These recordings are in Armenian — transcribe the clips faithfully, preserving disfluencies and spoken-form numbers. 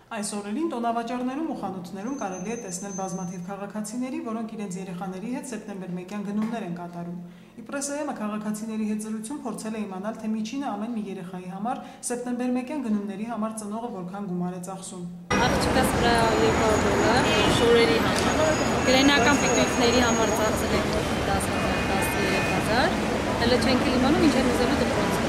Այս օրերին տոնավաճառներում ու խանութներում կարելի է տեսնել բազմաթիվ քաղաքացիների, որոնք իրենց երեխաների հետ սեպտեմբեր մեկյան գնումներ են կատարում։ Իպրեսայեմը քաղաքացիների հետ զրույցում փորձել է իմանալ, թե միջինը ամեն մի երեխայի համար սեպտեմբեր մեկյան գնումների համար ծնողը որքան գումար է ծախսում։ Աղջկաս վրա երկու դոլար, շորերի համար, գրենական պիկնիկների համար ծախսել ենք տասը հազար, տասնյոթ հազար, հələ չենք իմանում ինչ են ուզելու դպրոցը։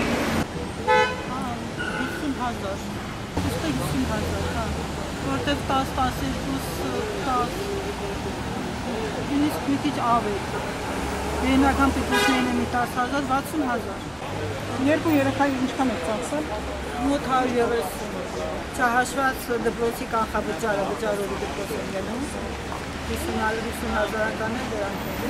հիսուն հազար, ուստը հիսուն հազար, հա, որտև տաս, տասներկու, տաս, նույնիսկ մի քիչ ավել, գրենական պիկնիկներն է մի տասը հազար, վաթսուն հազար։ Երկու երեխայի ինչքան եք ծախսել։ Մոտ հարյուր ևս չհաշված դպրոցի կանխավճարը, վճարովի դպրոց են գնում, հիսուն հազարական է դրանք են։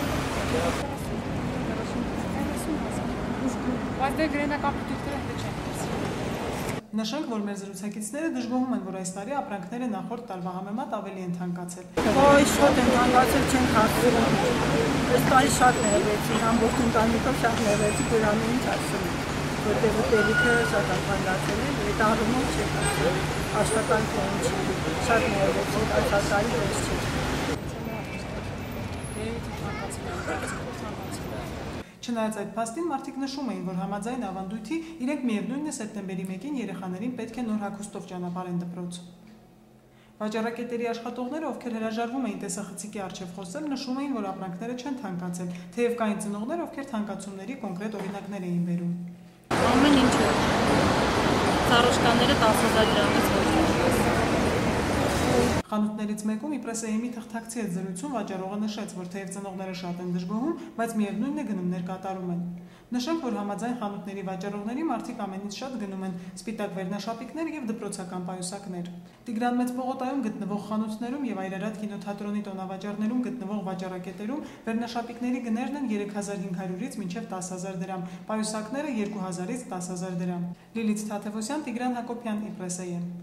Բայց դե գրենական պիկնիկները հետը չեն դրսի։ Նշենք, որ մեր զրուցակիցները դժգոհում են, որ այս տարի ապրանքները նախորդ տարվա համեմատ ավելի են թանկացել։ Ոյ, շատ են թանկացել, չենք հասցնում։ Այս տարի շատ նեղվեցի, ամբողջ ընտանիքով շատ նեղվեցի, դրանում ինչ ասում եմ, որտեղ ուտելիքը շատ թանկացել է, այդ առումով չենք ասում, աշխատանքը ինչի, շատ նեղվեցի, այս տարի ոչ չի։ Չնայած այդ փաստին, մարդիկ նշում էին, որ համաձայն ավանդույթի իրենք միևնույնն է սեպտեմբերի մեկին երեխաներին պետք է նոր հագուստով ճանապարհեն դպրոց։ Վաճառակետերի աշխատողները, ովքեր հրաժարվում էին տեսախցիկի առջև խոսել, նշում էին, որ ապրանքները չեն թանկացել, թեև կային ծնողներ, ովքեր թանկացումների կոնկրետ օրինակներ էին բերում։ Ամեն ինչը, ծառոշկաները տասը հազար դրամից ոչ։ Խանութներից մեկում Իպրեսայեմի թղթակցի հետ զրույցում վաճառողը նշեց, որ թեև ծնողները շատ են դժգոհում, բայց միևնույնն է գնումներ կատարում են։ Նշենք, որ համաձայն խանութների վաճառողների մարդիկ ամենից շատ գնում են սպիտակ վերնաշապիկներ եւ դպրոցական պայուսակներ։ Տիգրան Մեծ պողոտայում գտնվող խանութներում եւ Այրարատ կինոթատրոնի տոնավաճառներում գտնվող վաճառակետերում վերնաշապիկների գներն են երեք հազար հինգ հարյուրից մինչեւ տասը հազար դրամ, պայուսակները երկու հազարից տասը հազար դրամ։ Լիլիթ Թաթևոսյան, Տիգրան Հակոբյան, Իպրեսայեմ։